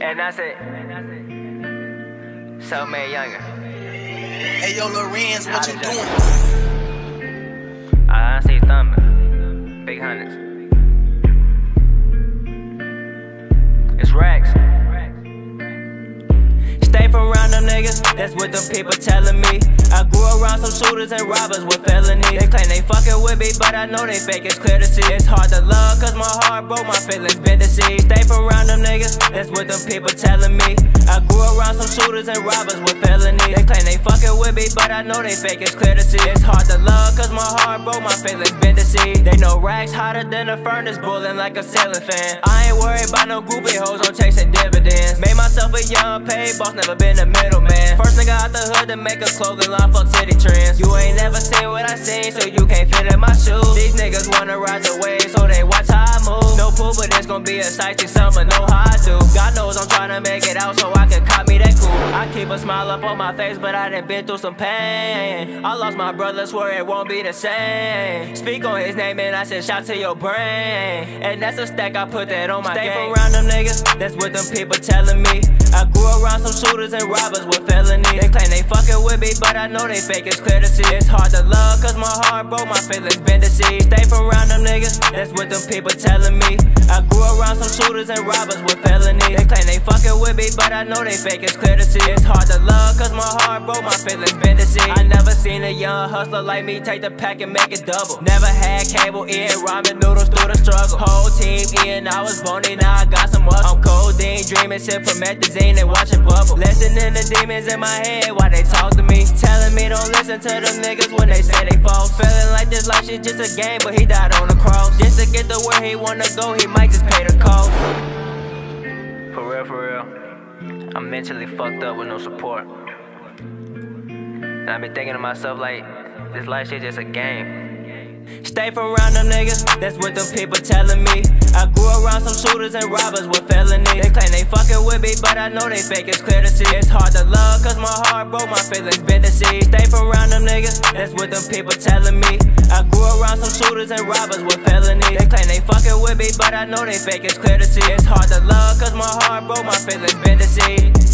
And that's it. Self-made younger. Hey yo, Lorenz, what you doing? I see thumbing. Big hundreds. It's racks. Stay from around them niggas, that's what them people telling me. I grew around some shooters and robbers with felonies. They claim they fucking with me, but I know they fake, it's clear to see. It's hard to love, cause my heart broke, my feelings been deceived. Stay from around them niggas, that's what them people telling me. I grew around some shooters and robbers with felonies. They claim they fucking with me, but I know they fake, it's clear to see. It's hard to love, cause my heart broke, my feelings been deceived. They know racks hotter than a furnace, boiling like a ceiling fan. I ain't worried about no groupie hoes, I'm chasing dividends. Made myself a young paid boss, never been a middleman. First nigga out the hood to make a clothing line, fuck city trends. You ain't never seen what I seen, so you can't fit in my shoes. These niggas wanna ride the wave, so they watch how I move. No pool, but it's gonna be a sight, see summer, know how I do. God knows I'm trying to make it out so I can cop me that cool. I keep a smile up on my face, but I done been through some pain. I lost my brother, swear it won't be the same. Speak on his name and I said shout to your brain. And that's a stack, I put that on my game. Stay around them niggas, that's what them people telling me. I grew around some shooters and robbers with felonies. They claim they fucking with me, but I know they fake, it's clear to see. It's hard to love, cause my heart broke, my feelings been deceived. Stay from around them niggas, that's what them people telling me. I grew around some shooters and robbers with felonies. They claim they fucking with me, but I know they fake, it's clear to see. It's hard to love, cause my heart broke, my feelings been deceived. I never seen a young hustler like me take the pack and make it double. Never had cable, eating ramen noodles through the struggle. Whole team eating, I was bony, now I got some muscle. I'm codeine, dreaming, sip promethazine and watching bubble. Listening to demons in my head while they talk to me. Telling me don't listen to them niggas when they say they false. Feeling like this life shit just a game, but he died on the cross. Just to get to where he wanna go, he might just pay the cost. For real, I'm mentally fucked up with no support. And I been thinking to myself like, this life shit just a game. Stay from around them niggas, that's what them people telling me. I grew around some shooters and robbers with felonies. They claim they fucking with me, but I know they fake, it's clear to see. It's hard to love, cause my heart broke, my feelings been deceived. Stay from around them niggas, that's what them people telling me. I grew around some shooters and robbers with felonies. They claim they fucking with me, but I know they fake, it's clear to see. It's hard to love, cause my heart broke, my feelings been deceived.